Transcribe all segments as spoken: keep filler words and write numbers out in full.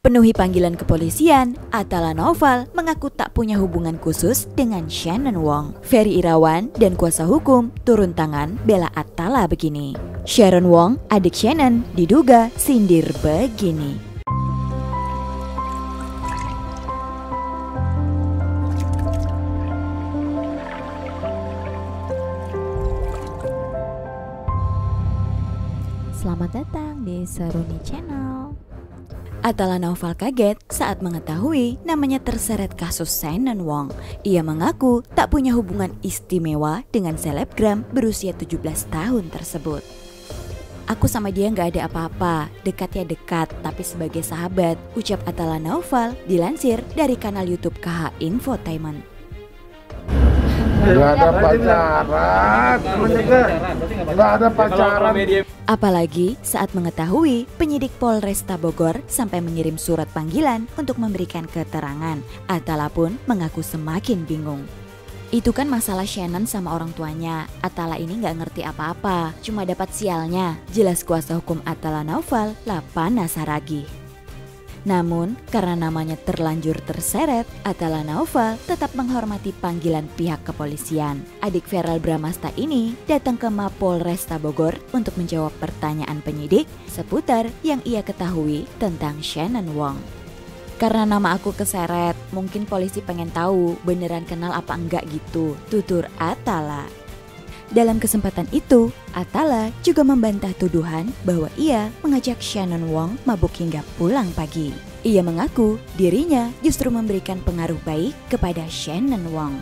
Penuhi panggilan kepolisian, Atala Naufal mengaku tak punya hubungan khusus dengan Shannon Wong. Ferry Irawan dan kuasa hukum turun tangan bela Atala begini. Sharon Wong, adik Shannon, diduga sindir begini. Selamat datang di Seruni Channel. Atala Naufal kaget saat mengetahui namanya terseret kasus Shannon Wong. Ia mengaku tak punya hubungan istimewa dengan selebgram berusia tujuh belas tahun tersebut. Aku sama dia nggak ada apa-apa, dekat ya dekat, tapi sebagai sahabat, ucap Atala Naufal dilansir dari kanal YouTube K H Infotainment. Nggak ada pacaran, nggak ada pacaran. Apalagi saat mengetahui penyidik Polresta Bogor sampai mengirim surat panggilan untuk memberikan keterangan, Atala pun mengaku semakin bingung. Itu kan masalah Shannon sama orang tuanya. Atala ini nggak ngerti apa-apa, cuma dapat sialnya, jelas kuasa hukum Atala Naufal, Lapana Saragih. Namun, karena namanya terlanjur terseret, Atala Naufal tetap menghormati panggilan pihak kepolisian. Adik Feral Bramasta ini datang ke Mapolresta Bogor untuk menjawab pertanyaan penyidik seputar yang ia ketahui tentang Shannon Wong. Karena nama aku keseret, mungkin polisi pengen tahu beneran kenal apa enggak gitu, tutur Atala. Dalam kesempatan itu, Atala juga membantah tuduhan bahwa ia mengajak Shannon Wong mabuk hingga pulang pagi. Ia mengaku dirinya justru memberikan pengaruh baik kepada Shannon Wong.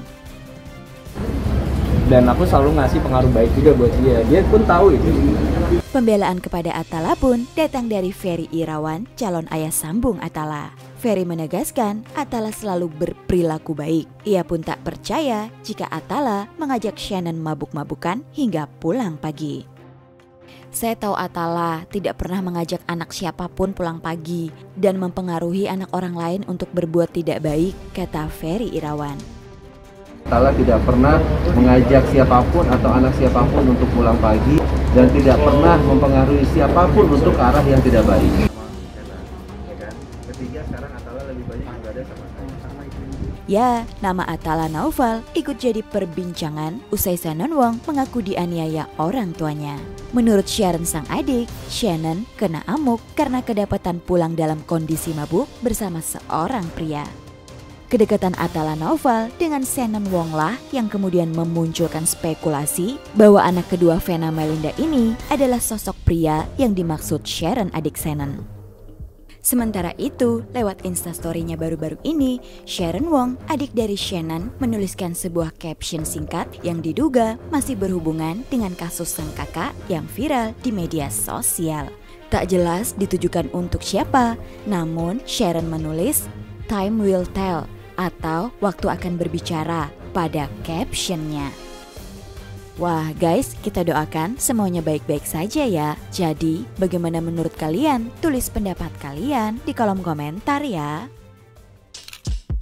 Dan aku selalu ngasih pengaruh baik juga buat dia, dia pun tahu itu. Pembelaan kepada Atala pun datang dari Ferry Irawan, calon ayah sambung Atala. Ferry menegaskan Atala selalu berperilaku baik. Ia pun tak percaya jika Atala mengajak Shannon mabuk-mabukan hingga pulang pagi. Saya tahu Atala tidak pernah mengajak anak siapapun pulang pagi dan mempengaruhi anak orang lain untuk berbuat tidak baik, kata Ferry Irawan. Atala tidak pernah mengajak siapapun atau anak siapapun untuk pulang pagi dan tidak pernah mempengaruhi siapapun untuk ke arah yang tidak baik. Ketiga, sekarang Atala lebih banyak berada sama saya. Ya, nama Atala Naufal ikut jadi perbincangan usai Shannon Wong mengaku dianiaya orang tuanya. Menurut Sharon sang adik, Shannon kena amuk karena kedapatan pulang dalam kondisi mabuk bersama seorang pria. Kedekatan Atala Naufal dengan Shannon Wong lah yang kemudian memunculkan spekulasi bahwa anak kedua Vena Melinda ini adalah sosok pria yang dimaksud Sharon adik Shannon. Sementara itu, lewat instastory-nya baru-baru ini, Sharon Wong, adik dari Shannon, menuliskan sebuah caption singkat yang diduga masih berhubungan dengan kasus sang kakak yang viral di media sosial. Tak jelas ditujukan untuk siapa, namun Sharon menulis, "Time will tell" atau "waktu akan berbicara" pada captionnya. Wah guys, kita doakan semuanya baik-baik saja ya. Jadi, bagaimana menurut kalian? Tulis pendapat kalian di kolom komentar ya.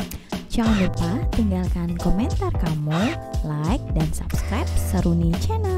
Jangan lupa tinggalkan komentar kamu, like dan subscribe Seruni Channel.